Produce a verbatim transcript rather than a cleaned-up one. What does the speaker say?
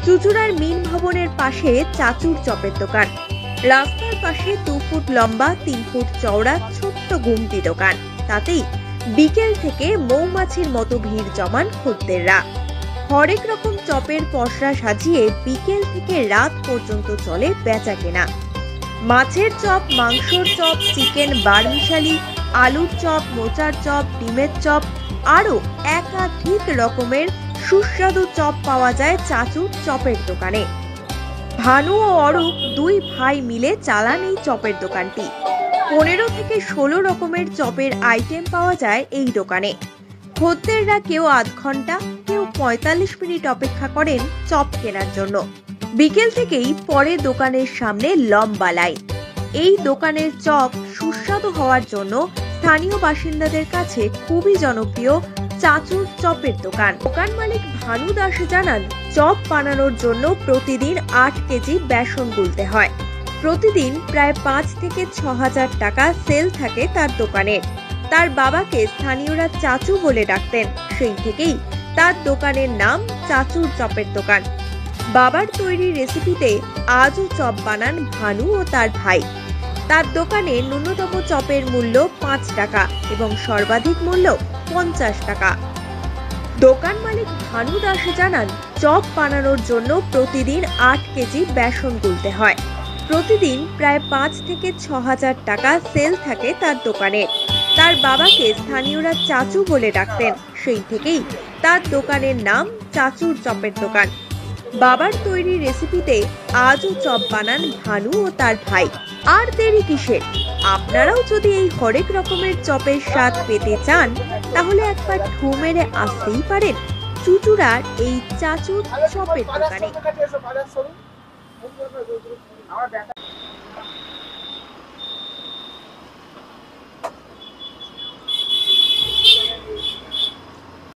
চুচুড়ার মিন ভবনের পাশে চাচুর চপের দোকান। রাস্তার পাশে দু ফুট লম্বা তিন ফুট চওড়া ছোট্ট গুমটি দোকান। তাতেই বিকেল থেকে মৌমাছির মতো ভিড় জমান খদ্দেররা। হরেক রকম চপের পসরা সাজিয়ে বিকেল থেকে রাত পর্যন্ত চলে বেচা কেনা। মাছের চপ, মাংসর চপ, চিকেন বারমিশালি, আলুর চপ, মোচার চপ, ডিমের চপ আরো একাধিক রকমের সুস্বাদু চপ পাওয়া যায় চাচুর চপের দোকানে। ভানু ও অরূপ দুই ভাই মিলে চালান এই চপের দোকানটি। পনেরো থেকে ষোলো রকমের চপের আইটেম পাওয়া যায় এই দোকানে। খদ্দেররা কেউ আধ ঘন্টা, কেউ পঁয়তাল্লিশ মিনিট অপেক্ষা করেন চপ কেনার জন্য। বিকেল থেকেই পরে দোকানের সামনে লম্বা লাইন। এই দোকানের চপ সুস্বাদু হওয়ার জন্য স্থানীয় বাসিন্দাদের কাছে খুবই জনপ্রিয় চাচুর চপের দোকান। দোকান মালিক ভানু দাস জানান, চপ বানানোর জন্য প্রতিদিন আট কেজি বেসন গুলতে হয়। প্রতিদিন প্রায় পাঁচ থেকে ছ হাজার টাকা সেল থাকে তার দোকানের। তার বাবাকে স্থানীয়রা চাচু বলে ডাকতেন, সেই থেকেই তার দোকানের নাম চাচুর চপের দোকান। বাবার তৈরি রেসিপিতে আজও চপ বানান ভানু ও তার ভাই। তার দোকানে ন্যূনতম চপের মূল্য পাঁচ টাকা এবং সর্বাধিক মূল্য পঞ্চাশ টাকা। দোকান মালিক ভানু দাস জানান, চপ বানানোর জন্য প্রতিদিন আট কেজি বেসন গুলতে হয়। প্রতিদিন প্রায় পাঁচ থেকে ছ হাজার টাকা সেল থাকে তার দোকানে। তার বাবাকে স্থানীয়রা চাচু বলে ডাকতেন, সেই থেকেই তার দোকানের নাম চাচুর চপের দোকান। বাবার তৈরি রেসিপিতে আজও চপ বানান ভানু ও তার ভাই। আর দেরি কিসের? আপনারাও যদি এই হরেক রকমের চপের স্বাদ পেতে চান, তাহলে একবার ঢু মেরে আসতেই পারেন চুচুড়ার এই চাচুর চপের দোকানে।